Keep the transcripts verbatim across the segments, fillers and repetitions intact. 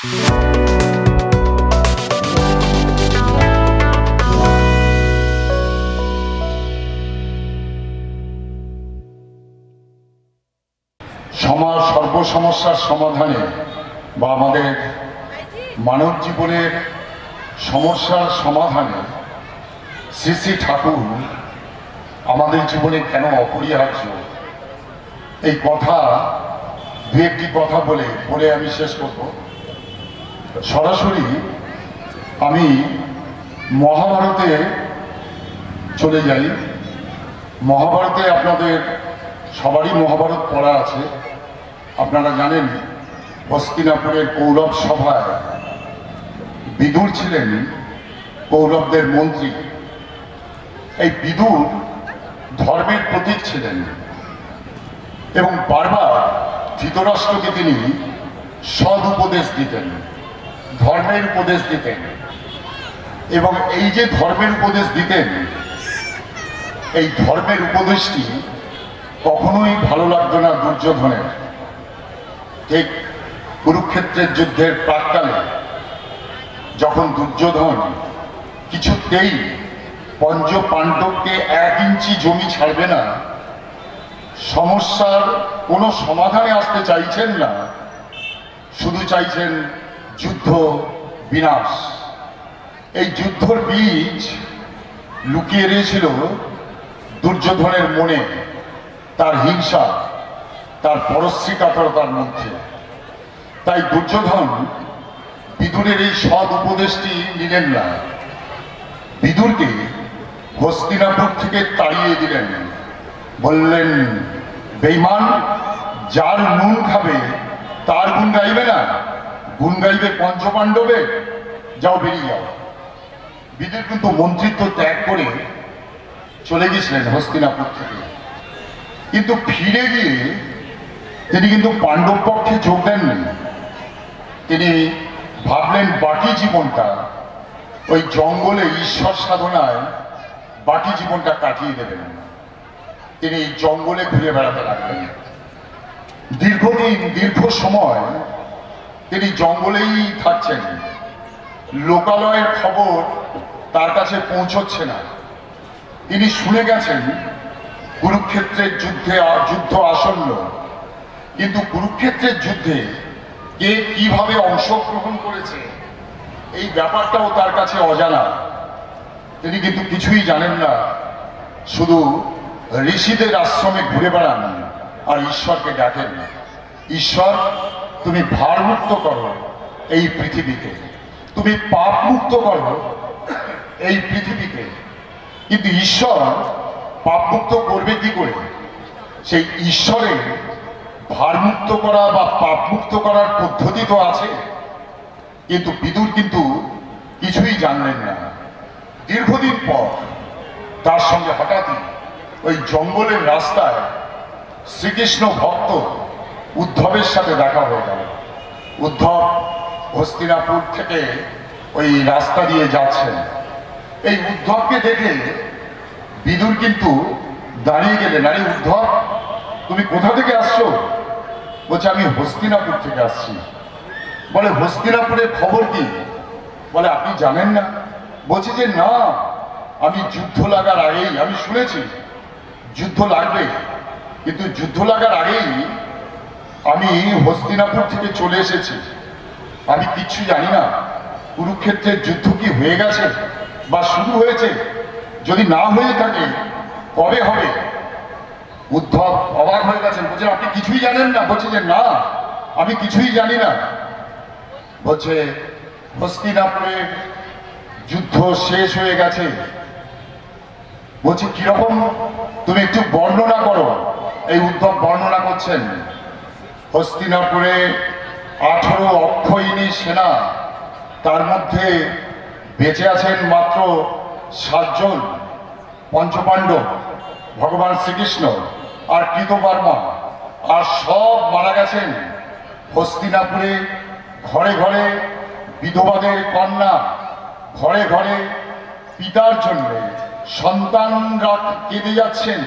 সমাজ সর্বসমস্যার সমাধানে বা আমাদের মানব জীবনের সমস্যার সমাধানে শ্রী শ্রী ঠাকুর আমাদের জীবনে কেন অপরিহার্য, এই কথা দু একটি কথা বলে বলে আমি শেষ করব। সরাসরি আমি মহাভারতে চলে যাই। মহাভারতে আপনাদের সবারই মহাভারত পড়া আছে। আপনারা জানেন হস্তিনাপুরের কৌরব সভায় বিদুর ছিলেন কৌরবদের মন্ত্রী। এই বিদুর ধর্মের প্রতীক ছিলেন এবং বারবার ধৃতরাষ্ট্রকে তিনি সৎ উপদেশ দিতেন, ধর্মের উপদেশ দিতেন। এবং এই যে ধর্মের উপদেশ দিতেন, এই ধর্মের উপদেশটি কখনোই ভালো লাগতো না দুর্যোধনের। ঠিক কুরুক্ষেত্রের যুদ্ধের প্রাক্কালে যখন দুর্যোধন কিছুতেই পঞ্চ পাণ্ডবকে এক ইঞ্চি জমি ছাড়বে না, সমস্যার কোনো সমাধানে আসতে চাইছেন না, শুধু চাইছেন যুদ্ধ বিনাশ। এই যুদ্ধর বীজ লুকিয়ে রয়েছিল দুর্যোধনের মনে, তার হিংসা, তার পরশ্রী কাতরতার মধ্যে। তাই দুর্যোধন বিদুরের এই সৎ উপদেশটি নিলেন না, বিদুরকে হস্তিনাপুর থেকে তাড়িয়ে দিলেন। বললেন, বেঈমান, যার নুন খাবে তার গুণ গাইবে না, গুণ গাইবে পঞ্চপাণ্ডবে, যাও বেরিয়ে যাও। বিদুর কিন্তু মন্ত্রিত্ব ত্যাগ করে চলে গেছিলেন হস্তিনাপুর থেকে, কিন্তু ফিরে গিয়ে তিনি কিন্তু পাণ্ডব পক্ষে যোগ দেননি। তিনি ভাবলেন বাকি জীবনটা ওই জঙ্গলে ঈশ্বর সাধনায় বাকি জীবনটা কাটিয়ে দেবেন। তিনি জঙ্গলে ঘুরে বেড়াতে লাগলেন। দীর্ঘদিন দীর্ঘ সময় তিনি জঙ্গলেই থাকছেন। লোকালয়ের খবর তার কাছে পৌঁছচ্ছে না। তিনি শুনে গেছেন কুরুক্ষেত্রের যুদ্ধে যুদ্ধ আসন্ন, কিন্তু কুরুক্ষেত্রের যুদ্ধে কে কিভাবে অংশগ্রহণ করেছে এই ব্যাপারটাও তার কাছে অজানা। তিনি কিন্তু কিছুই জানেন না, শুধু ঋষিদের আশ্রমে ঘুরে বেড়ান আর ঈশ্বরকে ডাকেন। ঈশ্বর, তুমি ভারমুক্ত করো এই পৃথিবীকে, তুমি পাপ মুক্ত করো এই পৃথিবীকে। কিন্তু ঈশ্বর পাপ মুক্ত করবে কি করে? সেই ঈশ্বরের ভারমুক্ত করা বা পাপ মুক্ত করার পদ্ধতি তো আছে, কিন্তু বিদুর কিন্তু কিছুই জানলেন না। দীর্ঘদিন পর তার সঙ্গে হঠাৎই ওই জঙ্গলের রাস্তায় শ্রীকৃষ্ণ ভক্ত উদ্ধবের সাথে দেখা হয়ে গেল। উদ্ধব হস্তিনাপুর থেকে ওই রাস্তা দিয়ে যাচ্ছেন। এই উদ্ধবকে দেখে বিদুর কিন্তু দাঁড়িয়ে গেলেন। আরে উদ্ধব, তুমি কোথা থেকে আসছো? বলছে, আমি হস্তিনাপুর থেকে আসছি। বলে, হস্তিনাপুরের খবর কি? বলে, আপনি জানেন না? বলছে যে না, আমি যুদ্ধ লাগার আগেই আমি শুনেছি যুদ্ধ লাগবে, কিন্তু যুদ্ধ লাগার আগেই আমি হস্তিনাপুর থেকে চলে এসেছি। আমি কিচ্ছু জানি না কুরুক্ষেত্রের যুদ্ধ কি হয়ে গেছে বা শুরু হয়েছে, যদি না হয়ে থাকে কবে হবে। উদ্ধব অবাক হয়ে গেছেন, বলছেন আপনি কিছুই জানেন না? বলছে যে না, আমি কিছুই জানি না। বলছে, হস্তিনাপুরের যুদ্ধ শেষ হয়ে গেছে। বলছে, কিরকম, তুমি একটু বর্ণনা করো। এই উদ্ধব বর্ণনা করছেন। হস্তিনাপুরে আঠারো অক্ষয়িনী সেনা, তার মধ্যে বেঁচে আছেন মাত্র সাতজন, পঞ্চপাণ্ডব, ভগবান শ্রীকৃষ্ণ আর কৃতবর্মা, আর সব মারা গেছেন। হস্তিনাপুরে ঘরে ঘরে বিধবাদের কন্যা, ঘরে ঘরে পিতার জন্য সন্তানরা কেঁদে যাচ্ছেন।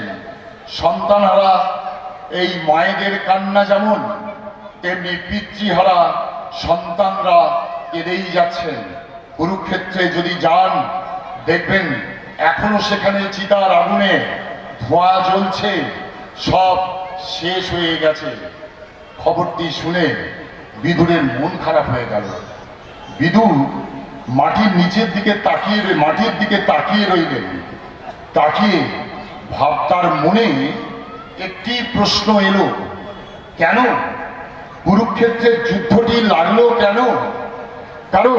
সন্তানহারা এই মায়েদের কান্না যেমন, তেমনি পিতৃহারা সন্তানরা কেঁদেই যাচ্ছেন। কুরুক্ষেত্রে যদি যান দেখবেন এখনো সেখানে চিতার আগুনে ধোঁয়া জ্বলছে, সব শেষ হয়ে গেছে। খবরটি শুনে বিদুরের মন খারাপ হয়ে গেল। বিদুর মাটির নিচের দিকে তাকিয়ে মাটির দিকে তাকিয়ে রইলেন। তাকিয়ে ভাব তার মনে একটি প্রশ্ন এলো, কেন কুরুক্ষেত্রের যুদ্ধটি লাগলো কেন? কারণ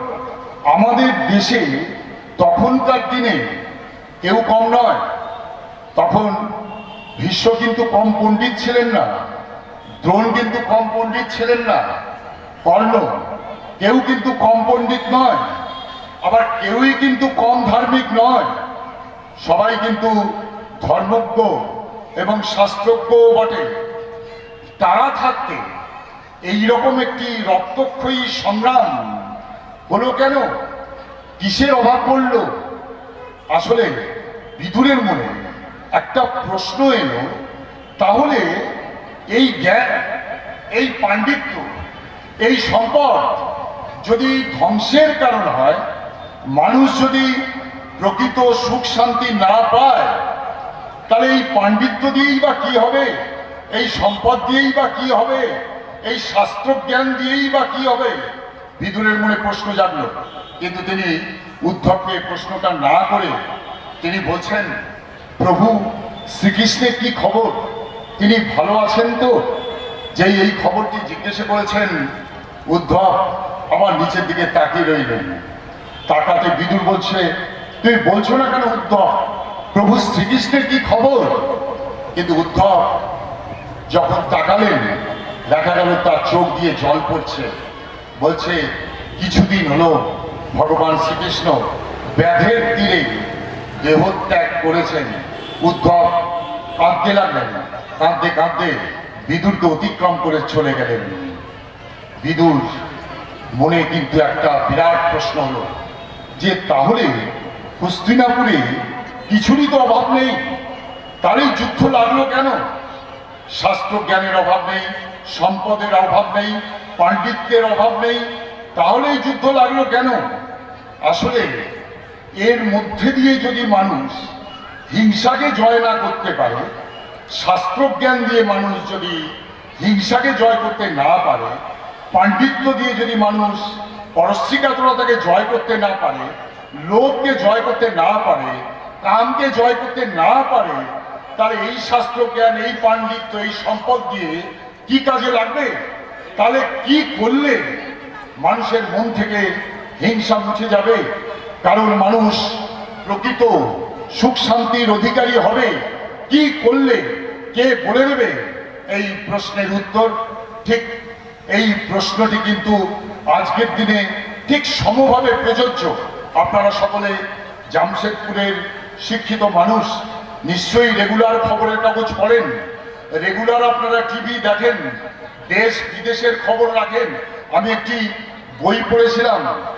আমাদের দেশে তখনকার দিনে কেউ কম নয়। তখন ভীষ্ম কিন্তু কম পণ্ডিত ছিলেন না, দ্রোণ কিন্তু কম পণ্ডিত ছিলেন না, কর্ণ কেউ কিন্তু কম পণ্ডিত নয়, আবার কেউই কিন্তু কম ধার্মিক নয়। সবাই কিন্তু ধর্মজ্ঞ এবং শাস্ত্রজ্ঞও বটে। তারা থাকতে এইরকম একটি রক্তক্ষয়ী সংগ্রাম হলো কেন? কিসের অভাব পড়ল? আসলে বিদুরের মনে একটা প্রশ্ন এলো, তাহলে এই জ্ঞান, এই পাণ্ডিত্য, এই সম্পদ যদি ধ্বংসের কারণ হয়, মানুষ যদি প্রকৃত সুখ শান্তি না পায়, তাহলে এই পাণ্ডিত্য দিয়েই বা কি হবে? এই সম্পদ দিয়েই বা কি হবে? এই শাস্ত্র জ্ঞান দিয়েই বা কি হবে? বিদুরের মনে প্রশ্ন জাগলো। কিন্তু তিনি উদ্ধবকে প্রশ্নটা না করে তিনি বলছেন, প্রভু শ্রীকৃষ্ণের কি খবর? তিনি ভালো আছেন তো? যেই এই খবরটি জিজ্ঞাসা করেছেন, উদ্ধব আমার নিচের দিকে তাকিয়ে রইলেন। তাকাতে বিদুর বলছে, তুই বলছো না কেন উদ্ধব, প্রভু শ্রীকৃষ্ণের কি খবর? কিন্তু উদ্ধব যখন তাকালেন দেখা গেল তার চোখ দিয়ে জল পড়ছে। বলছে, কিছুদিন হলো ভগবান শ্রীকৃষ্ণ ব্যাধের তীরে দেহত্যাগ করেছেন। উদ্ধব কাঁদতে লাগলেন, কাঁদতে কাঁদতে বিদুরকে অতিক্রম করে চলে গেলেন। বিদুর মনে কিন্তু একটা বিরাট প্রশ্ন হলো যে তাহলে হস্তিনাপুরে কিছুরই তো অভাব নেই, তারই যুদ্ধ লাগলো কেন? শাস্ত্র জ্ঞানের অভাব নেই, সম্পদের অভাব নেই, পাণ্ডিত্যের অভাব নেই, তাহলে এই যুদ্ধ লাগলো কেন? আসলে এর মধ্যে দিয়ে যদি মানুষ হিংসাকে জয় না করতে পারে, শাস্ত্রজ্ঞান দিয়ে মানুষ যদি হিংসাকে জয় করতে না পারে, পাণ্ডিত্য দিয়ে যদি মানুষ পরশ্রীকাতরতাকে জয় করতে না পারে, লোভকে জয় করতে না পারে, কামকে জয় করতে না পারে, তাহলে এই শাস্ত্রজ্ঞান, এই পাণ্ডিত্য, এই সম্পদ দিয়ে কি কাজে লাগবে? তাহলে কি করলে মানুষের মন থেকে হিংসা মুছে যাবে? কারণ মানুষ প্রকৃত সুখ শান্তির অধিকারী হবে কি করলে? কে বলে দেবে এই প্রশ্নের উত্তর? ঠিক এই প্রশ্নটি কিন্তু আজকের দিনে ঠিক সমভাবে প্রযোজ্য। আপনারা সকলে জামশেদপুরের শিক্ষিত মানুষ, নিশ্চয়ই রেগুলার খবরের কাগজ পড়েন, রেগুলার আপনারা টিভি দেখেন, দেশ বিদেশের খবর রাখেন। আমি একটি বই পড়েছিলাম,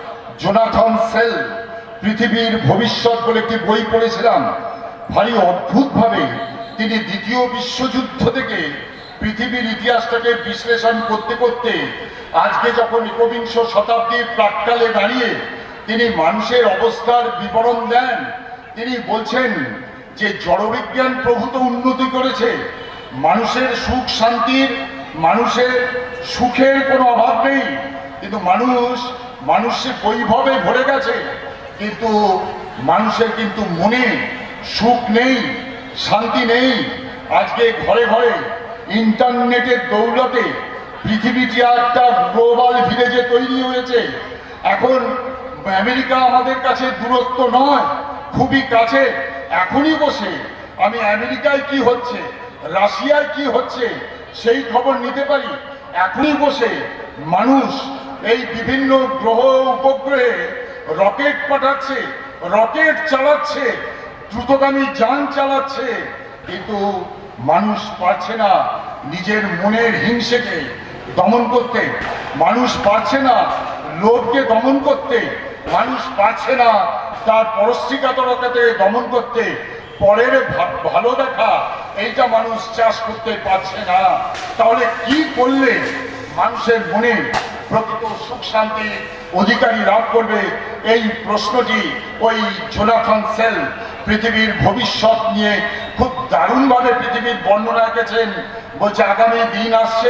জোনাথন সেল পৃথিবীর ভবিষ্যৎ বলে একটি বই পড়েছিলাম। ভারী অদ্ভুতভাবে তিনি দ্বিতীয় বিশ্বযুদ্ধ থেকে পৃথিবীর ইতিহাসটাকে বিশ্লেষণ করতে করতে আজকে যখন একবিংশ শতাব্দীর প্রাক্কালে দাঁড়িয়ে তিনি মানুষের অবস্থার বিবরণ দেন, তিনি বলছেন যে জড়বিজ্ঞান প্রভূত উন্নতি করেছে, মানুষের সুখ শান্তির, মানুষের সুখের কোনো অভাব নেই, কিন্তু মানুষ মানুষের বৈভবে ভরে গেছে, কিন্তু মানুষের কিন্তু মনে সুখ নেই, শান্তি নেই। আজকে ঘরে ঘরে ইন্টারনেটের দৌলতে পৃথিবীটি একটা গ্লোবাল ভিলেজে তৈরি হয়েছে। এখন আমেরিকা আমাদের কাছে দূরত্ব নয়, খুবই কাছে। এখনই বসে আমি আমেরিকায় কি হচ্ছে, রাশিয়ায় কি হচ্ছে সেই খবর নিতে পারি। এখনই বসে মানুষ এই বিভিন্ন গ্রহ উপগ্রহে রকেট পাঠাচ্ছে, রকেট চালাচ্ছে, দ্রুতগামী যান চালাচ্ছে, কিন্তু মানুষ পারছে না নিজের মনের হিংসেকে দমন করতে, মানুষ পারছে না লোভকে দমন করতে, মানুষ পারছে না তার পরশ্রীকাতরতাকে দমন করতে, পরের ভালো দেখা এইটা মানুষ চাষ করতে পারছে না। তাহলে কি করলে মানুষের মনে প্রকৃত সুখ শান্তি অধিকারী লাভ করবে? এই প্রশ্নটি ওই জোনাথন সেল পৃথিবীর ভবিষ্যৎ নিয়ে খুব দারুণভাবে পৃথিবীর বর্ণনা রেখেছেন। বলছে আগামী দিন আসছে,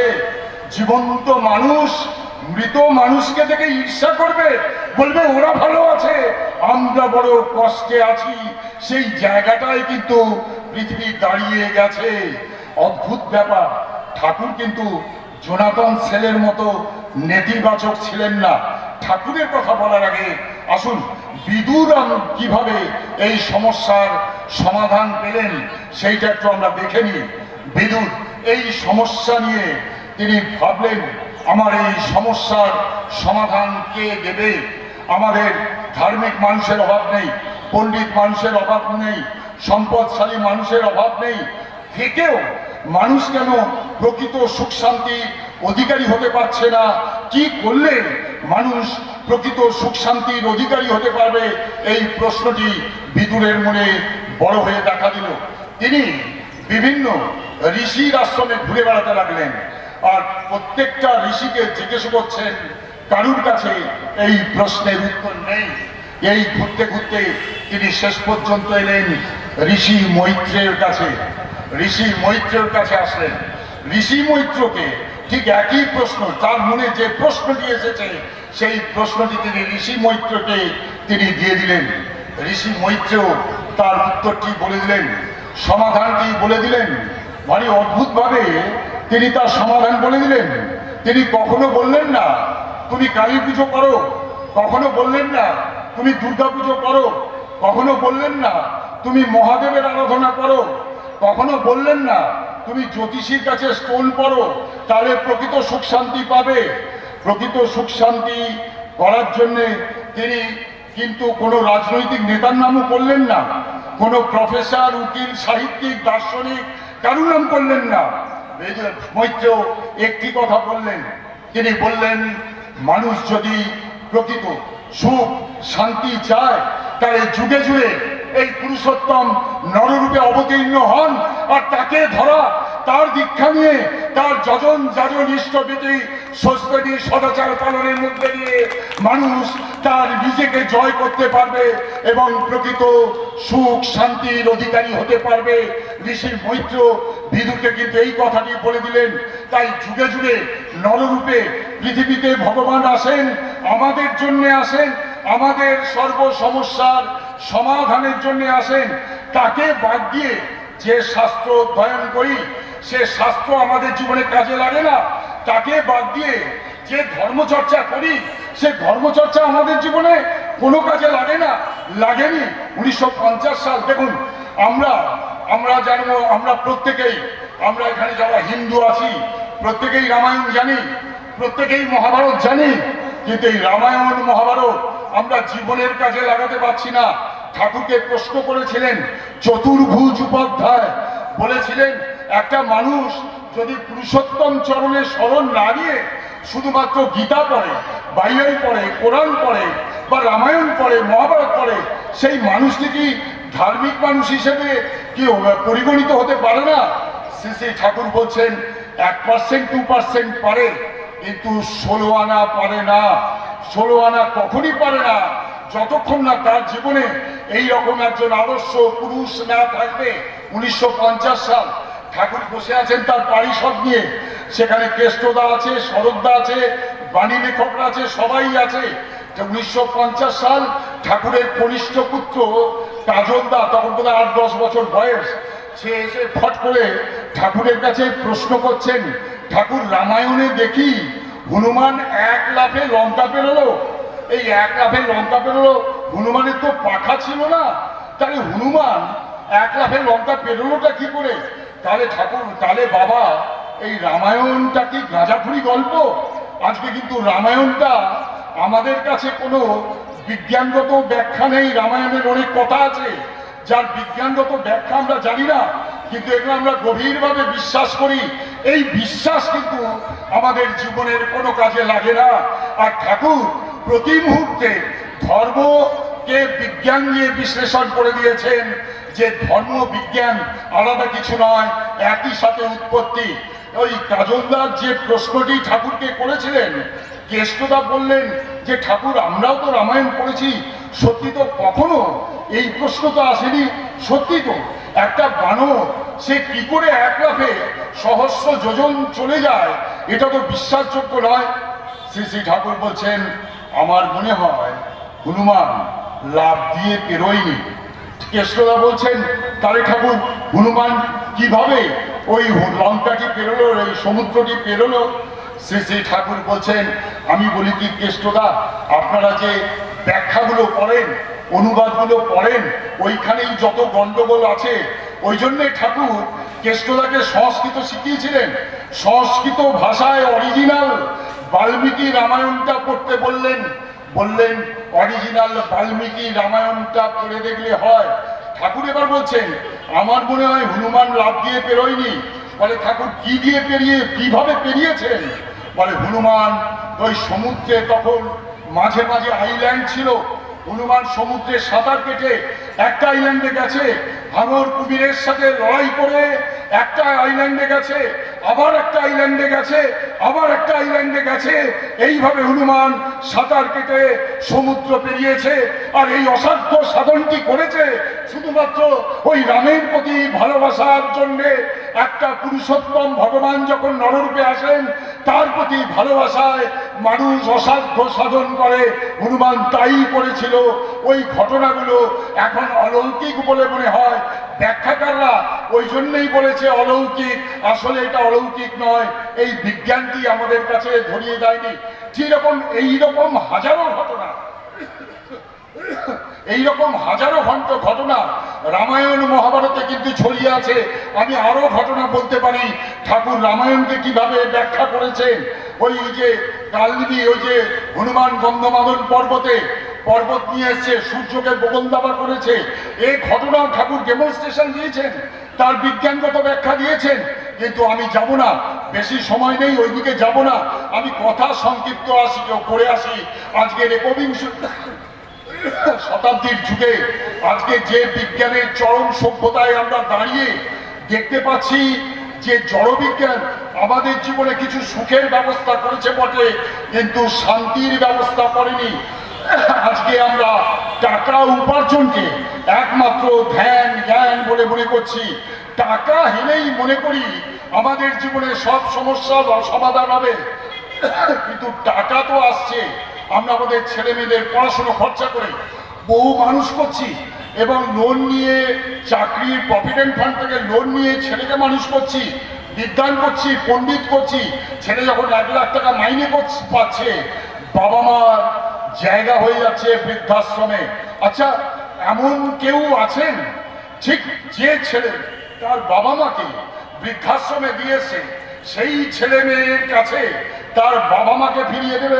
জীবন্ত মানুষ মৃত মানুষকে দেখে ঈর্ষা করবে, বলবে ওরা ভালো আছে, আমরা বড় কষ্টে আছি। সেই জায়গাটায় কিন্তু পৃথিবী দাঁড়িয়ে গেছে। অদ্ভুত ব্যাপার। ঠাকুর কিন্তু জোনাথন সেলের মতো নেতিবাচক ছিলেন না। ঠাকুরের কথা বলার আগে আসুন বিদুর কিভাবে এই সমস্যার সমাধান পেলেন সেইটা একটু আমরা দেখে নিই। বিদুর এই সমস্যা নিয়ে তিনি ভাবলেন, আমার এই সমস্যার সমাধান কে দেবে? আমাদের ধার্মিক মানুষের অভাব নেই, পণ্ডিত মানুষের অভাব নেই, সম্পদশালী মানুষের অভাব নেই, থেকেও মানুষ কেন প্রকৃত সুখ শান্তি অধিকারী হতে পারছে না? কি করলে মানুষ প্রকৃত সুখ শান্তির অধিকারী হতে পারবে? এই প্রশ্নটি বিদুরের মনে বড় হয়ে দেখা দিল। তিনি বিভিন্ন ঋষির আশ্রমে ঘুরে বেড়াতে লাগলেন, আর প্রত্যেকটা ঋষিকে জিজ্ঞেস করছেন, কারুর কাছে এই প্রশ্নের উত্তর নেই। এই ঘুরতে ঘুরতে তিনি শেষ পর্যন্ত এলেন ঋষি মৈত্রের কাছে। ঋষি মৈত্রের কাছে আসলেন। ঋষি মৈত্রকে ঠিক একই প্রশ্ন, তার মনে যে প্রশ্নটি এসেছে সেই প্রশ্নটি তিনি ঋষি মৈত্রকে তিনি দিয়ে দিলেন। ঋষি মৈত্র তার উত্তরটি বলে দিলেন, সমাধানটি বলে দিলেন। ভারী অদ্ভুত ভাবে তিনি তার সমাধান বলে দিলেন। তিনি কখনো বললেন না তুমি কালী পুজো করো, কখনো বললেন না তুমি দুর্গা পুজো করো, কখনো বললেন না তুমি মহাদেবের আরাধনা করো, কখনো বললেন না তুমি জ্যোতিষীর কাছে স্টোন পড়ো, তাহলে প্রকৃত সুখ শান্তি পাবে। প্রকৃত সুখ শান্তি করার জন্যে তিনি কিন্তু কোনো রাজনৈতিক নেতার নামও করলেন না, কোনো প্রফেসর, উকিল, সাহিত্যিক, দার্শনিক কারুর নাম করলেন না। মৈত্র একটি কথা বললেন, তিনি বললেন মানুষ যদি প্রকৃত সুখ শান্তি চায় তাহলে যুগে যুগে এই পুরুষোত্তম নররূপে অবতীর্ণ হন, আর তাকে ধরা, তার দীক্ষা নিয়ে, তার যজন যাজন ইষ্টবিধি সস্তি সদাচার পালনের মধ্যে দিয়ে মানুষ তার নিজেকে জয় করতে পারবে এবং প্রকৃত সুখ শান্তির অধিকারী হতে পারবে। ঋষি মৈত্র বিদুরকে কিন্তু এই কথাটি বলে দিলেন। তাই যুগে যুগে নররূপে পৃথিবীতে ভগবান আসেন, আমাদের জন্য আসেন, আমাদের সর্ব সমস্যার সমাধানের জন্য আসেন। তাকে বাদ দিয়ে যে শাস্ত্র অধ্যয়ন করি সে শাস্ত্র আমাদের জীবনে কাজে লাগে না। তাকে বাদ দিয়ে যে ধর্মচর্চা করি সে ধর্মচর্চা আমাদের জীবনে কোনো কাজে লাগে না, লাগেনি। উনিশশো পঞ্চাশ সাল দেখুন, আমরা আমরা জানবো, আমরা প্রত্যেকেই, আমরা এখানে যারা হিন্দু আছি প্রত্যেকেই রামায়ণ জানি, প্রত্যেকেই মহাভারত জানি, কিন্তু এই রামায়ণ মহাভারত আমরা জীবনের কাজে লাগাতে পারছি না। ঠাকুরকে প্রশ্ন করেছিলেন চতুর্ভুজ উপাধ্যায়, বলেছিলেন একটা মানুষ যদি পুরুষোত্তম চরণের স্মরণ না নিয়ে শুধুমাত্র গীতা পড়ে, বাইবেল পড়ে, কোরআন পড়ে বা রামায়ণ পড়ে, মহাভারত পড়ে, সেই মানুষটি কি ধার্মিক মানুষ হিসেবে কি পরিগণিত হতে পারে না? শ্রী শ্রী ঠাকুর বলছেন এক পার্সেন্ট টু পার্সেন্ট পারে, কিন্তু ষোলো আনা পারে না। ষোলো আনা কখনই পারে না যতক্ষণ না তার জীবনে এই রকম একজন আদর্শ পুরুষ না থাকবে। উনিশশো পঞ্চাশ সাল ঠাকুর বসে আছেন তার পারিষদ নিয়ে, সেখানে কেষ্টদা আছে, শরৎদা আছে, বাণী লেখকরা আছে, সবাই আছে। উনিশশো পঞ্চাশ সাল ঠাকুরের কনিষ্ঠ পুত্র কাজলদা, তখন বোধ হয় আট দশ বছর বয়স, সে এসে ফট করে ঠাকুরের কাছে প্রশ্ন করছেন, ঠাকুর রামায়ণে দেখি হনুমান এক লাফে লঙ্কা পেরোলো, এই এক লাফে লঙ্কা পেরোলো, হনুমানের তো পাখা ছিল না, তাহলে হনুমান এক লাফে লঙ্কা পেরোলোটা কি করে? তাহলে ঠাকুর, তাহলে বাবা এই রামায়ণটা কি গাঁজাখুরি গল্প? আজকে কিন্তু রামায়ণটা আমাদের কাছে কোনো বিজ্ঞানগত ব্যাখ্যা নেই। রামায়ণের অনেক কথা আছে যার বিজ্ঞানগত ব্যাখ্যা আমরা জানি না, কিন্তু এগুলো আমরা গভীরভাবে বিশ্বাস করি। এই বিশ্বাস কিন্তু আমাদের জীবনের কোনো কাজে লাগে না। আর ঠাকুর প্রতি মুহূর্তে ধর্মকে বিজ্ঞান নিয়ে বিশ্লেষণ করে দিয়েছেন যে ধর্ম বিজ্ঞান আলাদা কিছু নয়, একই সাথে উৎপত্তি। ওই কাজলদার যে প্রশ্নটি ঠাকুরকে করেছিলেন, কেষ্টদা বললেন যে ঠাকুর আমরাও তো রামায়ণ পড়েছি, সত্যি তো কখনো এই প্রশ্ন তো আসেনি, সত্যি তো একটা বানর সে কি করে এক লাফে সহস্র যোজন চলে যায়, এটা তো বিশ্বাসযোগ্য নয়। শ্রী শ্রী ঠাকুর বলছেন আমার মনে হয় হনুমান লাভ দিয়ে পেরোয়নি। কেষ্টদা বলছেন তারে ঠাকুর হনুমান কিভাবে ওই লঙ্কাটি পেরোলো, এই সমুদ্রটি পেরোলো? শ্রী শ্রী ঠাকুর বলছেন আমি বলি কি কেষ্টদা, আপনারা যে ব্যাখ্যাগুলো পড়েন, অনুবাদগুলো পড়েন, ওইখানেই যত গন্ডগোল আছে। ওই জন্যে ঠাকুর কেষ্টদাকে সংস্কৃত শিখিয়েছিলেন, সংস্কৃত ভাষায় অরিজিনাল বাল্মীকি রামায়ণটা পড়তে বললেন। বললেন অরিজিনাল বাল্মীকি রামায়ণটা পড়ে দেখলে হয়। ঠাকুর এবার বলছেন আমার মনে হয় হনুমান লাভ দিয়ে পেরোয়নি। বলে ঠাকুর কি দিয়ে পেরিয়ে, কিভাবে পেরিয়েছেন? বলে হনুমান ওই সমুদ্রে তখন মাঝে মাঝে আইল্যান্ড ছিল, হনুমান সমুদ্রে সাঁতার কেটে একটা আইল্যান্ডে গেছে, হাঙর কুমিরের সাথে লড়াই করে একটা আইল্যান্ডে গেছে, আবার একটা আইল্যান্ডে গেছে, আবার একটা আইল্যান্ডে গেছে। এইভাবে হনুমান সাঁতার কেটে সমুদ্র পেরিয়েছে। আর এই অসাধ্য সাধনটি করেছে শুধুমাত্র ওই রামের প্রতি ভালোবাসার জন্যে। একটা পুরুষোত্তম ভগবান যখন নররূপে আসেন তার প্রতি ভালোবাসায় মানুষ অসাধ্য সাধন করে, হনুমান তাই করেছিল। ওই ঘটনাগুলো এখন অলৌকিক বলে মনে হয়, ব্যাখ্যাকাররা ওই জন্যই বলেছে অলৌকিক, আসলে এটা অলৌকিক নয়, এই বিজ্ঞানটি আমাদের কাছে ধরিয়ে দেয়নি। ঠিক রকম এইরকম হাজারো ঘটনা, এইরকম হাজারো ঘন্টা ঘটনা রামায়ণ মহাভারতে কিন্তু ছড়িয়ে আছে। আমি আরো ঘটনা বলতে পারি ঠাকুর রামায়ণকে কিভাবে ব্যাখ্যা করেছেন। ওই যে কালনিবি, ওই যে হনুমান গন্ধমাদন পর্বতে পর্বত নিয়ে এসছে, সূর্যকে বগলদাবা করেছে, এই ঘটনা ঠাকুর ডেমনস্ট্রেশন দিয়েছেন, তার বিজ্ঞানগত ব্যাখ্যা দিয়েছেন। কিন্তু আমি যাব না, বেশি সময় নেই, ওইদিকে যাব না। আমি কথা সংক্ষিপ্ত আসি করে আসি। আজকের একবিংশ শতাব্দীর যুগে আজকে যে বিজ্ঞানের চরম সভ্যতায় আমরা দাঁড়িয়ে দেখতে পাচ্ছি যে জড়বিজ্ঞান আমাদের জীবনে কিছু সুখের ব্যবস্থা করেছে বটে, কিন্তু শান্তির ব্যবস্থা করেনি। আজকে আমরা টাকা উপার্জনকে একমাত্র ধ্যান জ্ঞান বলে মনে করছি। টাকা হেলেই মনে করি আমাদের জীবনে সব সমস্যার সমাধান হবে। কিন্তু টাকা তো আসছে, আমরা আমাদের ছেলে মেয়েদের পড়াশোনা খরচা করে বহু মানুষ করছি এবং লোন নিয়ে চাকরির প্রভিডেন্ট ফান্ড থেকে লোন নিয়ে ছেলেকে মানুষ করছি, বিজ্ঞান করছি, পণ্ডিত করছি। ছেলে যখন এক লাখ টাকা মাইনে পাচ্ছে, বাবা মার জায়গা হয়ে যাচ্ছে বৃদ্ধাশ্রমে। আচ্ছা, এমন কেউ আছেন ঠিক যে ছেলে তার বাবা মাকে বৃদ্ধাশ্রমে দিয়েছে, সেই ছেলে মেয়ের কাছে তার বাবা মাকে ফিরিয়ে দেবে?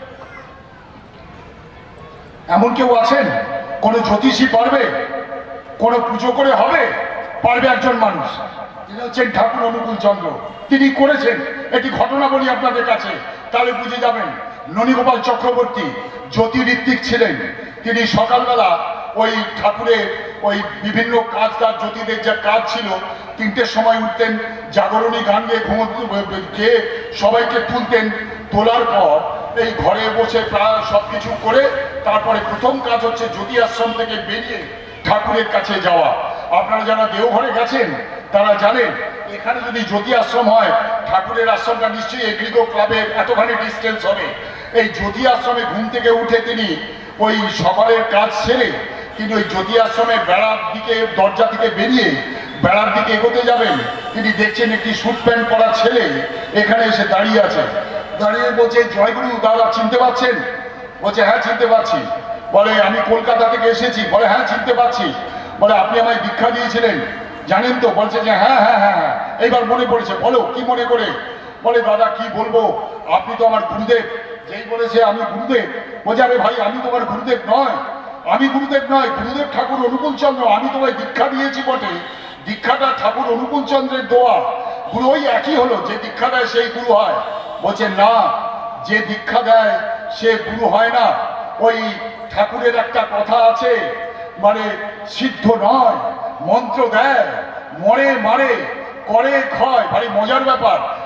এমন কেউ আছেন? কোন জ্যোতিষী পারবে? কোন পুজো করে হবে? পারবে একজন মানুষ, তিনি হচ্ছেন ঠাকুর অনুকূল চন্দ্র। তিনি করেছেন। এটি ঘটনা বলি আপনাদের কাছে, তাহলে বুঝে যাবেন। ননীগোপাল চক্রবর্তী জ্যোতিঋত্বিক ছিলেন। তিনি সকালবেলা ওই ঠাকুরের ওই বিভিন্ন কাজ, তার জ্যোতিদের যা কাজ ছিল, তিনটের সময় উঠতেন, জাগরণী গান গেয়ে গেয়ে সবাইকে তুলতেন। তোলার পর এই ঘরে বসে প্রায় সব কিছু করে তারপরে প্রথম কাজ হচ্ছে জ্যোতি আশ্রম থেকে বেরিয়ে ঠাকুরের কাছে যাওয়া। আপনারা যারা দেওঘরে গেছেন তারা জানেন, এখানে যদি জ্যোতি আশ্রম হয়, ঠাকুরের আশ্রমটা নিশ্চয়ই এগ্রিগো ক্লাবের এতখানি ডিস্টেন্স হবে। এই জ্যোতি আশ্রমে ঘুম থেকে উঠে তিনি ওই সকালের কাজ সেরে তিনি ওই জ্যোতি আশ্রমের বেড়ার দিকে, দরজা থেকে বেরিয়ে বেড়ার দিকে এগোতে যাবেন। তিনি দেখছেন একটি স্যুট প্যান্ট পরা ছেলে এখানে এসে দাঁড়িয়ে আছে। দাঁড়িয়ে বলছে, জয়গুরু দাদা চিনতে পারছেন? বলছে হ্যাঁ চিনতে পারছি। বলে আমি কলকাতা থেকে এসেছি। বলে হ্যাঁ চিনতে পারছি। বলে আপনি আমায় দীক্ষা দিয়েছিলেন জানেন তো? বলছে যে হ্যাঁ হ্যাঁ হ্যাঁ হ্যাঁ এইবার মনে পড়েছে। বলো কি মনে করে? বলে দাদা কি বলবো, আপনি তো আমার গুরুদেব। যেই বলেছে আমি গুরুদেব, বলছে আরে ভাই আমি তোমার গুরুদেব নয়, আমি গুরুদেব নয়, গুরুদেব ঠাকুর অনুকূল চন্দ্র। আমি তোমায় দীক্ষা দিয়েছি বটে, দীক্ষাটা ঠাকুর অনুকূল চন্দ্রের দেওয়া। গুরু ওই একই হলো, যে দীক্ষা দেয় সেই গুরু হয়। বলছে না, যে দীক্ষা দেয় সে গুরু হয় না। ওই ঠাকুরের একটা কথা আছে, মানে সিদ্ধ নয়, মন্ত্র দেয়, মরে মারে, করে ক্ষয়। ভারী মজার ব্যাপার।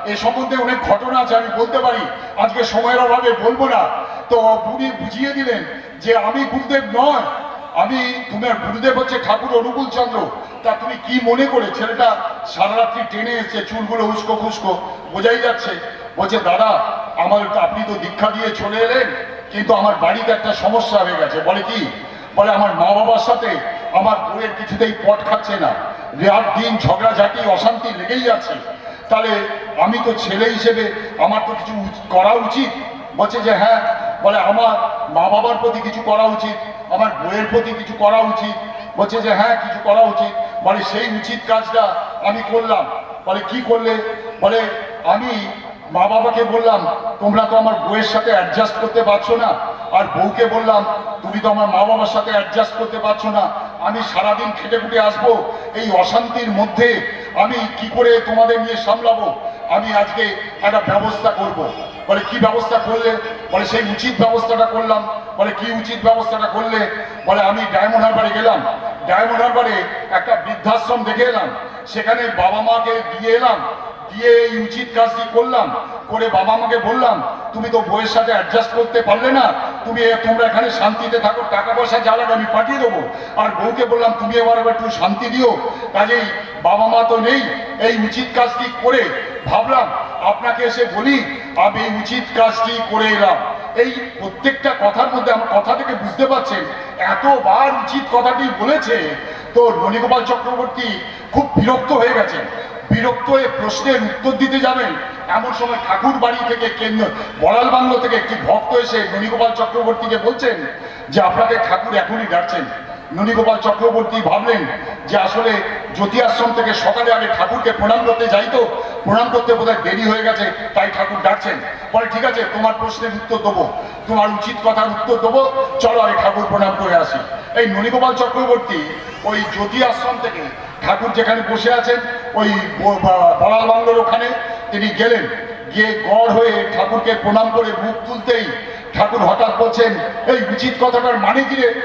এ সম্বন্ধে অনেক ঘটনা আছে, আমি বলতে পারি, আজকে সময়ের অভাবে বলবো না। তো উনি বুঝিয়ে দিলেন যে আমি গুরুদেব নয়, আমি তোমার গুরুদেব হচ্ছে ঠাকুর অনুকূল চন্দ্র। তা তুমি কি মনে করে? ছেলেটা সারা রাত্রি টেনে এসছে, চুলগুলো উস্কো খুস্কো, বোঝাই যাচ্ছে। বলছে দাদা আমার, আপনি তো দীক্ষা দিয়ে চলে এলেন, কিন্তু আমার বাড়িতে একটা সমস্যা হয়ে গেছে। বলে কি? বলে আমার মা বাবার সাথে আমার বউয়ের কিছুতেই পট খাচ্ছে না, রাত দিন ঝগড়াঝাটি অশান্তি লেগেই যাচ্ছে। তাহলে আমি তো ছেলে হিসেবে আমার তো কিছু করা উচিত। বলছে যে হ্যাঁ। বলে আমার মা বাবার প্রতি কিছু করা উচিত, আমার বউয়ের প্রতি কিছু করা উচিত। বলছে যে হ্যাঁ কিছু করা উচিত। বলে সেই উচিত কাজটা আমি করলাম। বলে কি করলে? বলে আমি মা বাবাকে বললাম তোমরা তো আমার বউয়ের সাথে অ্যাডজাস্ট করতে পারছো না, আর বউকে বললাম তুমি তো আমার মা বাবার সাথে অ্যাডজাস্ট করতে পারছো না, আমি সারাদিন খেটে খুটে আসবো, এই অশান্তির মধ্যে আমি কি করে তোমাদের নিয়ে সামলাবো? আমি আজকে একটা ব্যবস্থা করব। বলে কি ব্যবস্থা করলে? বলে সেই উচিত ব্যবস্থাটা করলাম। বলে কি উচিত ব্যবস্থাটা করলে? বলে আমি ডায়মন্ড হারবারে গেলাম, ডায়মন্ড হারবারে একটা বৃদ্ধাশ্রম দেখে এলাম, সেখানে বাবা মাকে দিয়ে এলাম, দিয়ে এই উচিত কাজটি করলাম। করে বাবা মাকে বললাম তুমি তো বউয়ের সাথে অ্যাডজাস্ট করতে পারলে না, তুমি তোমরা এখানে শান্তিতে থাকো, টাকা পয়সা যা লাগে আমি পাঠিয়ে দেবো। আর বউকে বললাম তুমি এবার একটু শান্তি দিও। কাজেই বাবা মা তো নেই, এই উচিত কাজটি করে ভাবলাম আপনাকে এসে বলি, আমি এই উচিত কাজটি করে এলাম। এই প্রত্যেকটা কথার মধ্যে আমার কথা থেকে বুঝতে পারছেন এতবার উচিত কথাটি বলেছে। তো ননীগোপাল চক্রবর্তী খুব বিরক্ত হয়ে গেছেন। বিরক্ত হয়ে প্রশ্নের উত্তর দিতে যাবেন, এমন সময় ঠাকুর বাড়ি থেকে কেন্দ্র বড়াল বাংলো থেকে একটি ভক্ত এসে ননীগোপাল চক্রবর্তীকে বলছেন যে আপনাকে ঠাকুর এখনই ডাকছেন। ননীগোপাল চক্রবর্তী ভাবলেন যে আসলে জ্যোতি আশ্রম থেকে সকালে আগে ঠাকুরকে প্রণাম করতে যাই, তো প্রণাম করতে বোধহয় দেরি হয়ে গেছে, তাই ঠাকুর ডাকছেন। বলে ঠিক আছে তোমার প্রশ্নের উত্তর দেবো, তোমার উচিত কথার উত্তর দেবো, চলো আমি ঠাকুর প্রণাম করে আসি। এই ননীগোপাল চক্রবর্তী ওই জ্যোতি আশ্রম থেকে ঠাকুর যেখানে বসে আছেন ওই বড়াল বাংলোর ওখানে তিনি গেলেন, গিয়ে গড় হয়ে ঠাকুরকে প্রণাম করে মুখ তুলতেই ঠাকুর হঠাৎ বলছেন এই উচিত কথাটার মানে কি রে?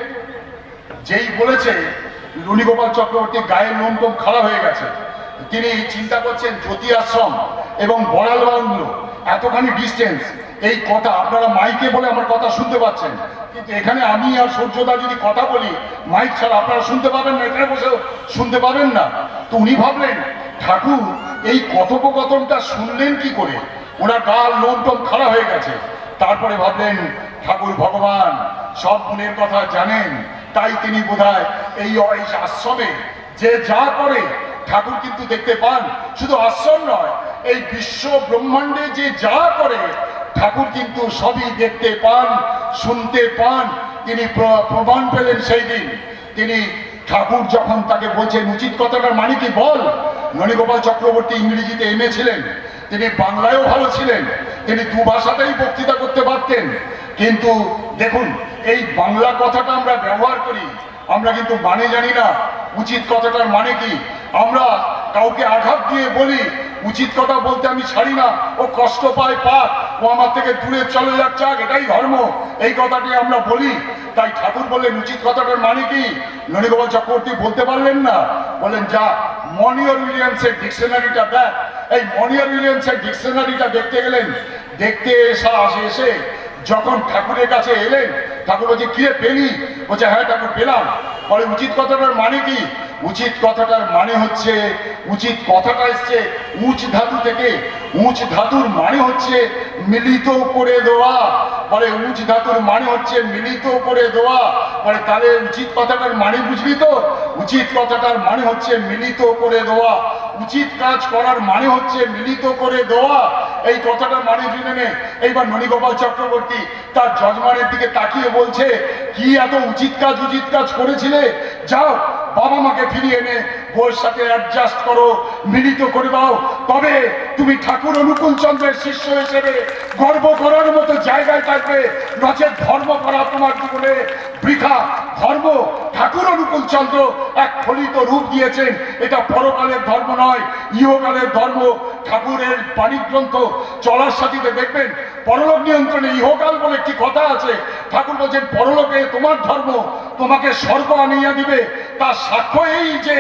যেই বলেছে ননীগোপাল চক্রবর্তী গায়ের লোম টোম খাড়া হয়ে গেছে। তিনি চিন্তা করছেন জ্যোতি আশ্রম এবং বড়াল বাংলো এতখানি ডিস্টেন্স, এই কথা আপনারা মাইকে বলে আমার কথা শুনতে পাচ্ছেন, কিন্তু এখানে আমি আর সূর্যদা যদি কথা বলি মাইক ছাড়া আপনারা শুনতে পাবেন না, এখানে বসেও শুনতে পাবেন না। তো উনি ভাবলেন ঠাকুর এই কথোপকথনটা শুনলেন কি করে, ওনার গাল লোম টোম খাড়া হয়ে গেছে। তারপরে ভাবলেন ঠাকুর ভগবান সব মনের কথা জানেন, তাই তিনি বোধহয় এই আশ্রমে যে যা করে ঠাকুর কিন্তু দেখতে পান। শুধু আশ্রম নয়, এই বিশ্ব ব্রহ্মাণ্ডে যে যা করে ঠাকুর কিন্তু সবই দেখতে পান, শুনতে পান। তিনি প্রমাণ পেলেন সেই দিন। তিনি ঠাকুর যখন তাকে বলছেন উচিত কথাটার মানে কি বল, ননীগোপাল চক্রবর্তী ইংরেজিতে এম এ ছিলেন, তিনি বাংলায়ও ভালো ছিলেন, তিনি দু ভাষাতেই বক্তৃতা করতে পারতেন। কিন্তু দেখুন এই বাংলা কথাটা আমরা ব্যবহার করি, আমরা কিন্তু মানে জানি না উচিত কথাটার মানে কি। আমরা কাউকে আঘাত দিয়ে বলি উচিত কথা বলতে আমি ছাড়ি না, ও কষ্ট পায় পাক, ও আমার থেকে দূরে চলে যাচ্ছে, এটাই ধর্ম, এই কথাটি আমরা বলি। তাই ঠাকুর বললেন উচিত কথাটার মানে কি? ননীগোপাল চক্রবর্তী বলতে পারলেন না, বললেন যা মনিয়র উইলিয়ামসের ডিকশনারিটা দেখ। এই মনিয়র উইলিয়ামসের ডিকশনারিটা দেখতে গেলেন, দেখতে এসা আসে এসে যখন ঠাকুরের কাছে এলেন, ঠাকুর বলছে কিরে পেলি? বলছে হ্যাঁ ঠাকুর পেলাম। বলে উচিত কথাটার মানে কি? উচিত কথাটার মানে হচ্ছে, উচিত কথাটা এসছে উঁচ ধাতু থেকে, উঁচ ধাতুর মানে হচ্ছে মিলিত করে দেওয়া। বলে উঁচ ধাতুর মানে হচ্ছে মিলিত করে দেওয়া। বলে তাহলে উচিত কথাটার মানে বুঝলি তো? উচিত কথাটার মানে হচ্ছে মিলিত করে দেওয়া। উচিত কাজ করার মানে হচ্ছে মিলিত করে দেওয়া। এই কথাটার মানে জেনে নে। এইবার ননীগোপাল চক্রবর্তী তার যজমানের দিকে তাকিয়ে বলছে কি এত উচিত কাজ উচিত কাজ করেছিলে? যাও বাবা মাকে ফিরিয়ে এনে বউয়ের সাথে অ্যাডজাস্ট করো, মিলিত করে দাও, তবে তুমি ঠাকুর অনুকূল চন্দ্রের শিষ্য হিসেবে গর্ব করার মতো জায়গায় থাকবে। নচেত ধর্ম করা তোমার জীবনে বৃথা। ধর্ম ঠাকুর অনুকূল চন্দ্র এক ফলিত রূপ দিয়েছেন, এটা পরকালের ধর্ম নয়, ইহকালের ধর্ম। ঠাকুরের বাণীগ্রন্থ চলার সাথীতে দেখবেন পরলোক নিয়ন্ত্রণে ইহকাল বলে একটি কথা আছে। ঠাকুর বলছেন পরলোকে তোমার ধর্ম তোমাকে স্বর্গ আনিয়া দিবে, তার সাক্ষ্য এই যে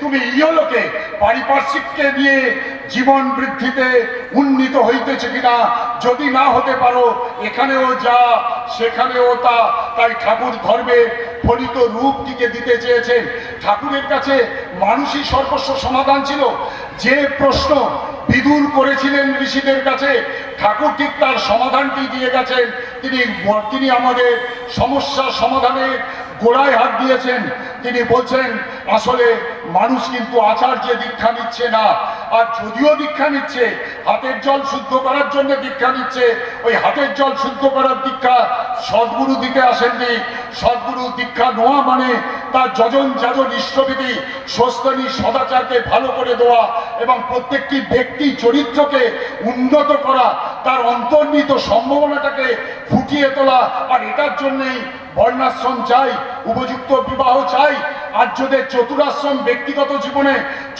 তুমি ইহলোকে পারিপার্শ্বিককে নিয়ে জীবন বৃদ্ধিতে উন্নীত হইতেছে কিনা, যদি না হতে পারো এখানেও যা সেখানেও তা। তাই ঠাকুর ধর্মের ফলিত রূপটিকে দিতে চেয়েছেন। ঠাকুরের কাছে মানুষই সর্বস্ব সমাধান ছিল। যে প্রশ্ন বিদুর করেছিলেন ঋষিদের কাছে, ঠাকুর ঠিক তার সমাধানটি দিয়ে গেছেন। তিনি তিনি আমাদের সমস্যা সমাধানের গোড়ায় হাত দিয়েছেন। তিনি বলছেন আসলে মানুষ কিন্তু আচার্য দীক্ষা নিচ্ছে না, আর যদিও দীক্ষা নিচ্ছে হাতের জল শুদ্ধ করার জন্য দীক্ষা নিচ্ছে, ওই হাতের জল শুদ্ধ করার দীক্ষা সদ্গুরু দিতে আসেননি। সদ্গুরু দীক্ষা নেওয়া মানে তার যজন যাজন ইষ্টবিধি সস্তনী সদাচারকে ভালো করে দেওয়া এবং প্রত্যেকটি ব্যক্তি চরিত্রকে উন্নত করা, তার অন্তর্নিহিত সম্ভাবনাটাকে ফুটিয়ে তোলা। আর এটার জন্যই বর্ণাশ্রম চাই, উপযুক্ত বিবাহ চাই, আর্যদের চতুরাশ্রম ব্যক্তিগত জীবনে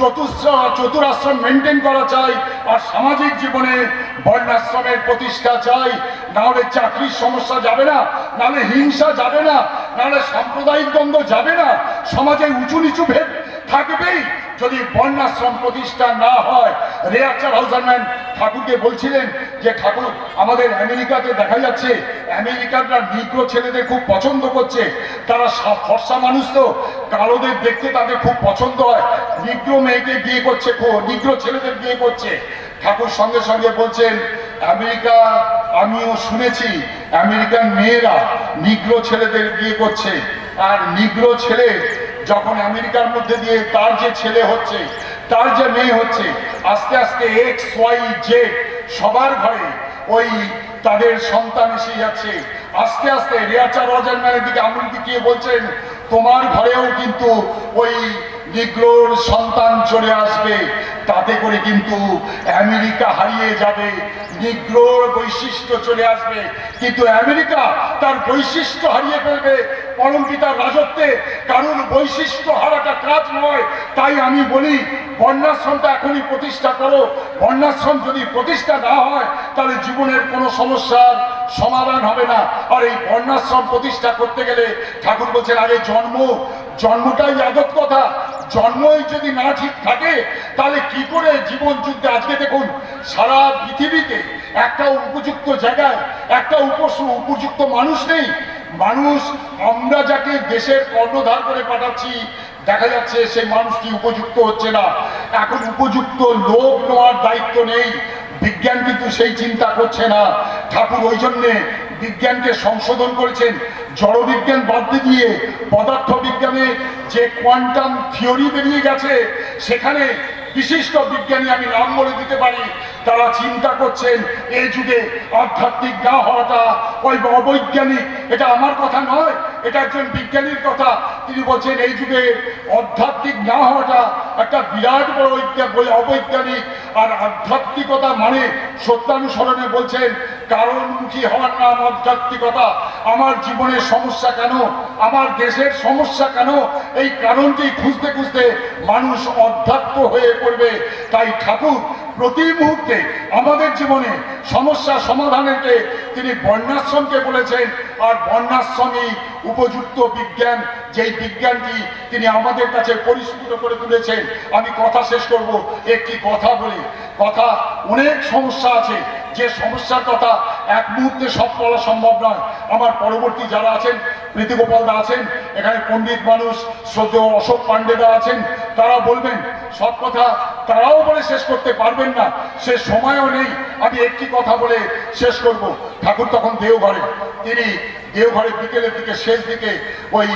চতুরাশ্রম মেনটেন করা চাই, আর সামাজিক জীবনে বর্ণাশ্রমের প্রতিষ্ঠা চাই। নাহলে চাকরির সমস্যা যাবে না, নাহলে হিংসা যাবে না, নাহলে সাম্প্রদায়িক দ্বন্দ্ব যাবে না, সমাজে উঁচু নিচু ভেদ থাকবেই যদি বর্ণাশ্রম প্রতিষ্ঠা না হয়। রেয়াচার হাউজারম্যান ঠাকুরকে বলছিলেন যে ঠাকুর আমাদের আমেরিকাতে দেখা যাচ্ছে আমেরিকানরা নিগ্রো ছেলেদের খুব পছন্দ করছে, তারা ফর্সা মানুষ তো কালোদের দেখতে তাদের খুব পছন্দ হয়, নিগ্রো মেয়েকে বিয়ে করছে, নিগ্রো ছেলেদের বিয়ে করছে। ঠাকুর সঙ্গে সঙ্গে বলছেন আমেরিকা আমিও শুনেছি আমেরিকান মেয়েরা নিগ্রো ছেলেদের বিয়ে করছে, আর নিগ্রো ছেলে যখন আমেরিকার মধ্যে দিয়ে তার যে ছেলে হচ্ছে তার যে মেয়ে হচ্ছে, আস্তে আস্তে এক্স ওয়াই জেড সবার ঘরে ওই তাদের সন্তান এসে যাচ্ছে। আস্তে আস্তে রেয়াচার হাউজারম্যানের দিকে আঙুল দেখিয়ে বলছেন তোমার ঘরেও কিন্তু ওই নিগ্রোর সন্তান চলে আসবে, তাতে করে কিন্তু আমেরিকা হারিয়ে যাবে, নিগ্রোর বৈশিষ্ট্য চলে আসবে, কিন্তু আমেরিকা তার বৈশিষ্ট্য হারিয়ে ফেলবে পরমপিতার রাজত্বে। কারণ বৈশিষ্ট্য হারাটা কাজ নয়। তাই আমি বলি বর্ণাশ্রমটা এখনই প্রতিষ্ঠা করো। বর্ণাশ্রম যদি প্রতিষ্ঠা না হয় তাহলে জীবনের কোনো সমস্যার সমাধান হবে না। আর এই বর্ণাশ্রম প্রতিষ্ঠা করতে গেলে ঠাকুর বলছেন আগে জন্ম, জন্মটাই আদত কথা। জন্মই যদি না ঠিক থাকে তাহলে কি করে জীবন যুদ্ধে, আজকে দেখুন সারা পৃথিবীতে একটা উপযুক্ত জায়গায় একটা উপযুক্ত মানুষ নেই। মানুষ আমরা যাকে দেশের কর্ণধার করে পাঠাচ্ছি দেখা যাচ্ছে সেই মানুষটি উপযুক্ত হচ্ছে না। এখন উপযুক্ত লোক নেওয়ার দায়িত্ব নেই, বিজ্ঞান কিন্তু সেই চিন্তা করছে না। ঠাকুর ওই জন্যে বিজ্ঞানকে সংশোধন করেছেন, জড় বিজ্ঞান বাদ দিয়ে পদার্থ বিজ্ঞানে যে কোয়ান্টাম থিওরি বেরিয়ে গেছে সেখানে বিশিষ্ট বিজ্ঞানী আমি নাম বলে দিতে পারি, তারা চিন্তা করছেন এই যুগে আধ্যাত্মিক না হওয়াটা ওই অবৈজ্ঞানিক। এটা আমার কথা নয়, এটা একজন বিজ্ঞানীর কথা। তিনি বলছেন এই যুগে আধ্যাত্মিক না হওয়াটা একটা বিরাট বড় অবৈজ্ঞানিক। আর আধ্যাত্মিকতা মানে সত্যানুসরণে বলছেন কারণমুখী হওয়ার নাম আধ্যাত্মিকতা। আমার জীবনের সমস্যা কেন, আমার দেশের সমস্যা কেন, এই কারণটি খুঁজতে খুঁজতে মানুষ অধ্যাত্ম হয়ে পড়বে। তাই ঠাকুর প্রতি মুহূর্তে আমাদের জীবনে সমস্যা সমাধানেতে তিনি বর্ণাশ্রমকে বলেছেন। আর বর্ণাশ্রমই উপযুক্ত বিজ্ঞান, যেই বিজ্ঞানটি তিনি আমাদের কাছে পরিস্ফুট করে তুলেছেন। আমি কথা শেষ করব একটি কথা বলি। কথা অনেক সমস্যা আছে, যে সমস্যার কথা এক মুহূর্তে সব বলা সম্ভব নয়। আমার পরবর্তী যারা আছেন, প্রীতিগোপাল দা আছেন, এখানে পণ্ডিত মানুষ শ্রদ্ধেয় অশোক পাণ্ডেদা আছেন, তারা বলবেন সব কথা, তারাও বলে শেষ করতে পারবেন না, সে সময়ও নেই। আমি একটি কথা বলে শেষ করব। ঠাকুর তখন দেওঘরে, তিনি দেওঘরে বিকেলের দিকে শেষ দিকে ওই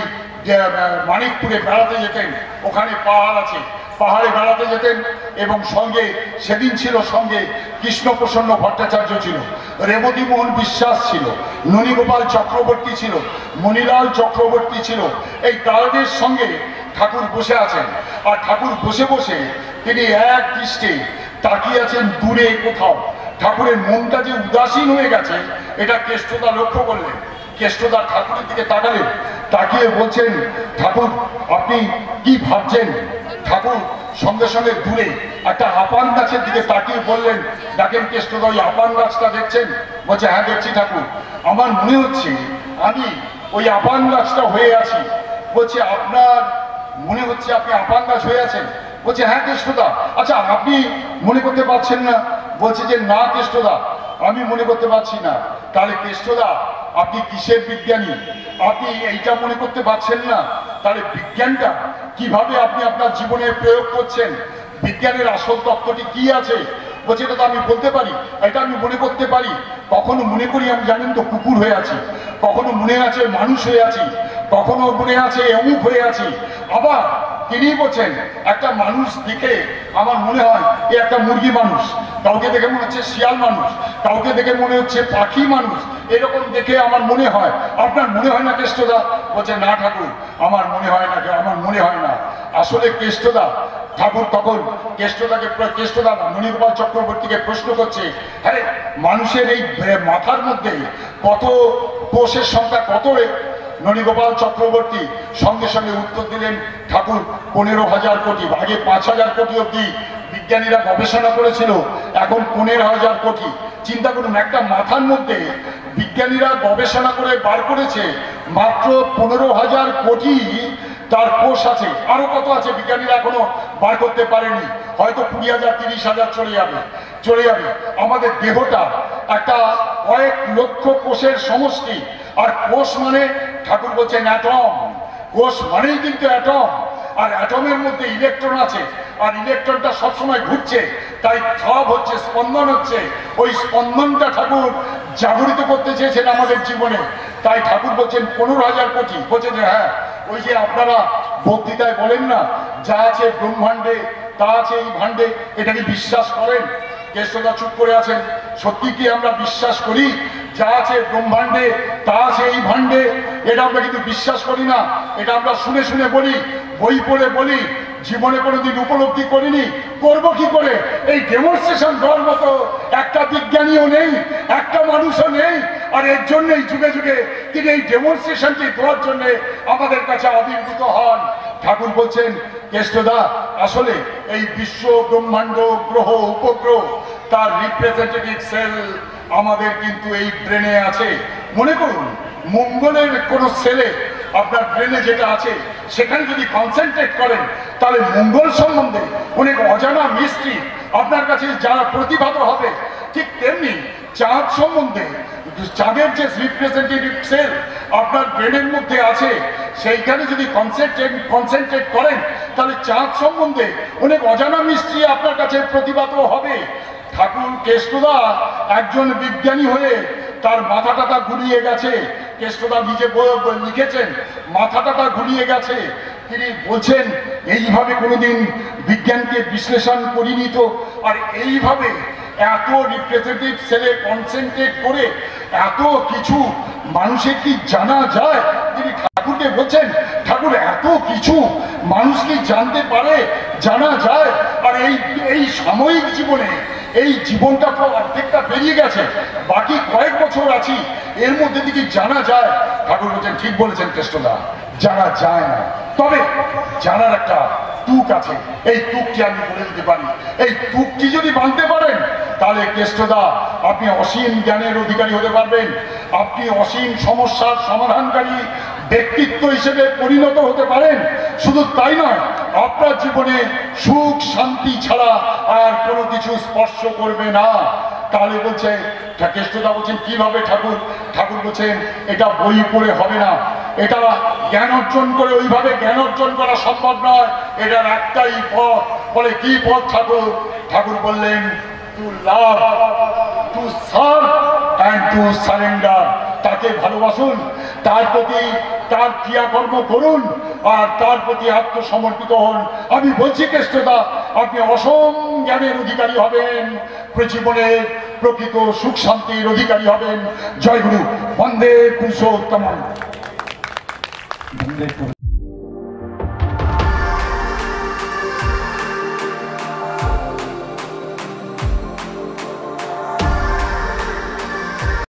মানিকপুরে বেড়াতে যেতেন, ওখানে পাহাড় আছে, পাহাড়ে বেড়াতে যেতেন এবং সঙ্গে সেদিন ছিল সঙ্গে কৃষ্ণপ্রসন্ন ভট্টাচার্য ছিল, রেবতী মোহন বিশ্বাস ছিল, ননীগোপাল চক্রবর্তী ছিল, মণিলাল চক্রবর্তী ছিল। এই তাদের সঙ্গে ঠাকুর বসে আছেন। আর ঠাকুর বসে বসে তিনি এক দৃষ্টে তাকিয়ে আছেন দূরে কোথাও। ঠাকুরের মনটা যে উদাসীন হয়ে গেছে এটা কেষ্টদা লক্ষ্য করলেন। কেষ্টদা ঠাকুরের দিকে তাকালেন, তাকিয়ে বলছেন ঠাকুর আপনি কি ভাবছেন? ঠাকুর সঙ্গে সঙ্গে দূরে একটা আপান গাছের দিকে তাকিয়ে বললেন, দেখেন কেষ্টদা ওই আপান গাছটা দেখছেন? বলছে হ্যাঁ দেখছি ঠাকুর, আমার মনে হচ্ছে আমি ওই আপান গাছটা হয়ে আছি। বলছে আপনার মনে হচ্ছে আপনি আপাঙ্গাস হয়ে আছেন। বলছে হ্যাঁ কেষ্টদা। আচ্ছা আপনি মনে করতে পারছেন না? বলছে যে না কেষ্টদা, আমি মনে করতে পারছি না। তাহলে কেষ্টদা আপনি কিসের বিজ্ঞানী? আপনি এইটা মনে করতে পারছেন না, তাহলে বিজ্ঞানটা কিভাবে আপনি আপনার জীবনে প্রয়োগ করছেন? বিজ্ঞানের আসল তত্ত্বটি কি আছে? বলছে এটা তো আমি বলতে পারি, এটা আমি মনে করতে পারি। কখনো মনে করি আমি জানেন তো কুকুর হয়ে আছি, কখনো মনে আছে মানুষ হয়ে আছি, কখনো মনে আছে অমুক হয়ে আছি। আবার তিনি বলছেন একটা মানুষ দেখে আমার মনে হয় এ একটা মুরগি মানুষ, কাউকে দেখে মনে হচ্ছে শিয়াল মানুষ, কাউকে দেখে মনে হচ্ছে পাখি মানুষ, এরকম দেখে আমার মনে হয়। আপনার মনে হয় না কেষ্টদা? বলছে না ঠাকুর, আমার মনে হয় না, আমার মনে হয় না। আসলে কেষ্টদা, ঠাকুর তখন কেষ্টদাকে কেষ্টদা ননীগোপাল চক্রবর্তীকে প্রশ্ন করছে, হ্যাঁ মানুষের এই মাথার মধ্যে কত কোষের সংখ্যা কত রে? ননীগোপাল চক্রবর্তী সঙ্গে সঙ্গে উত্তর দিলেন, ঠাকুর পনেরো হাজার কোটি। আগে পাঁচ হাজার কোটি অব্দি বিজ্ঞানীরা গবেষণা করেছিল, এখন পনেরো হাজার কোটি। চিন্তা করুন, একটা মাথার মধ্যে বিজ্ঞানীরা গবেষণা করে বার করেছে মাত্র পনেরো হাজার কোটি তার কোষ আছে। আরো কত আছে বিজ্ঞানীরা এখনো বার করতে পারেনি, হয়তো কুড়ি হাজার তিরিশ হাজার চলে যাবে চলে যাবে আমাদের দেহটা একটা কয়েক লক্ষ কোষের সমষ্টি। আর কোষ মানে ঠাকুর বলছেন অ্যাটম। কোষ মানেই কিন্তু অ্যাটম, আর অ্যাটমের মধ্যে ইলেকট্রন আছে, আর ইলেকট্রনটা সবসময় ঘুরছে, তাই থ্রব হচ্ছে, স্পন্দন হচ্ছে। ওই স্পন্দনটা ঠাকুর জাগরিত করতে চেয়েছেন আমাদের জীবনে। তাই ঠাকুর বলছেন পনেরো হাজার কোটি। বলছেন যে হ্যাঁ, ওই যে আপনারা বক্তৃতায় বলেন না, যা আছে ব্রহ্মাণ্ডে তা আছে এই ভাণ্ডে, এটা কি বিশ্বাস করেন? কেষ্টদা চুপ করে আছেন। সত্যি কি আমরা বিশ্বাস করি যা আছে ব্রহ্মাণ্ডে তা আছে এই ভাণ্ডে? এটা আমরা কিন্তু বিশ্বাস করি না, এটা আমরা শুনে শুনে বলি, বই পড়ে বলি, জীবনে কোনোদিন উপলব্ধি করিনি। করবো কি করে? এই ডেমনস্ট্রেশন দেওয়ার মতো একটা বিজ্ঞানীও নেই, একটা মানুষও নেই। আর এর জন্যই যুগে যুগে তিনি এই ডেমনস্ট্রেশনটি দেওয়ার জন্য আমাদের কাছে আবির্ভূত হন। ঠাকুর বলছেন কেষ্টদা, আসলে এই বিশ্ব ব্রহ্মাণ্ড গ্রহ উপগ্রহ তার রিপ্রেজেন্টেটিভ সেল আমাদের কিন্তু এই ব্রেনে আছে। মনে করুন মঙ্গলের কোন সেলে আপনার ব্রেনে যেটা আছে সেখানে যদি কনসেন্ট্রেট করেন, তাহলে মঙ্গল সম্বন্ধে অনেক অজানা মিস্ট্রি আপনার কাছে যারা প্রতিভাত হবে। ঠিক তেমনি চাঁদ সম্বন্ধে, চাঁদের যে রিপ্রেজেন্টেটিভ সেল আপনার ব্রেনের মধ্যে আছে, সেইখানে যদি কনসেন্ট্রেট কনসেন্ট্রেট করেন, তাহলে চাঁদ সম্বন্ধে অনেক অজানা মিস্ট্রি আপনার কাছে প্রতিভাত হবে। ঠাকুর কেষ্টদা একজন বিজ্ঞানী হয়ে তার মাথাটাটা ঘুরিয়ে গেছে। কেষ্টদা নিজে লিখেছেন মাথাটাটা ঘুরিয়ে গেছে। তিনি বলছেন এইভাবে কোনোদিন বিজ্ঞানকে বিশ্লেষণ করিনি তো। আর এইভাবে এত রিপ্রেজেন্টেটিভ সেলে কনসেন্ট্রেট করে এত কিছু মানুষের কি জানা যায়? তিনি ঠাকুরকে বলছেন, ঠাকুর এত কিছু মানুষ কি জানতে পারে, জানা যায়? আর এই এই সাময়িক জীবনে এই জীবনটা তো অর্ধেকটা বেরিয়ে গেছে, বাকি কয়েক বছর আছি, এর মধ্যে থেকে জানা যায়। ঠাকুর বলছেন ঠিক বলেছেন কেষ্টদা, জানা যায় না, তবে জানার একটা তুক আছে। এই তুকটি আমি বলে দিতে পারি। এই তুকটি যদি বাঁধতে পারেন, তাহলে কেষ্টদা আপনি অসীম জ্ঞানের অধিকারী হতে পারবেন। আপনি অসীম সমস্যার সমাধানকারী ব্যক্তিত্ব হিসেবে পরিণত হতে পারেন। শুধু তাই নয়, আপনার জীবনে সুখ শান্তি ছাড়া আর কোনো কিছু স্পর্শ করবে না। তাহলে বলছে কেষ্টদা বলছেন কিভাবে ঠাকুর? ঠাকুর বলছেন এটা বই পড়ে হবে না, এটা জ্ঞান অর্জন করে ওইভাবে জ্ঞান অর্জন করা সম্ভব নয়। এটার একটাই পথ। বলে কি পথ ঠাকুর? ঠাকুর বললেন to love, to serve and to surrender. তাকে ভালোবাসুন, তার প্রতি তার ক্রিয়াকর্ম করুন, আর তার প্রতি আত্মসমর্পিত হন। আমি বলছি কেষ্টদা আপনি অসম জ্ঞানের অধিকারী হবেন, জীবনের প্রকৃত সুখ শান্তির অধিকারী হবেন। জয় গুরু। বন্দে পুরুষোত্তম।